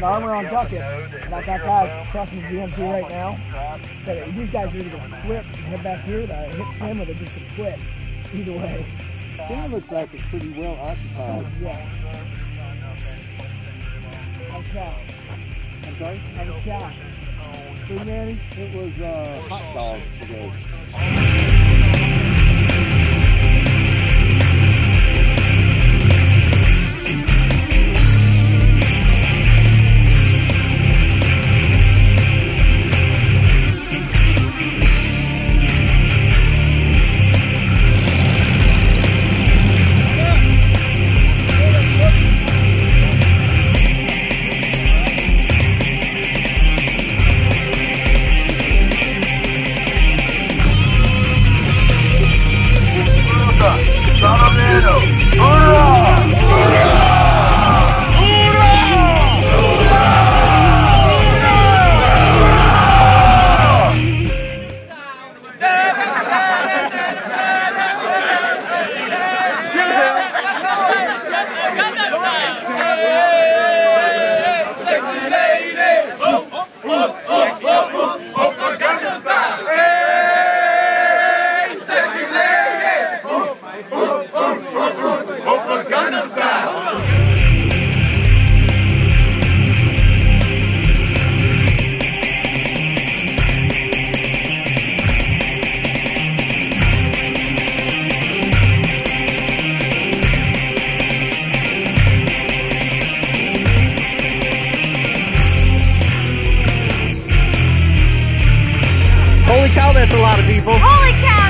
an armor on ducket, and I got guys crossing the GMC right now. But these guys are either going to quit and head back here to hit Sim, or they're just going to quit. Either way. It looks like it's pretty well occupied. Yeah. How's shot? I'm sorry? How's shot? Food Nanny? It was hot dogs today. Holy cow, that's a lot of people. Holy cow!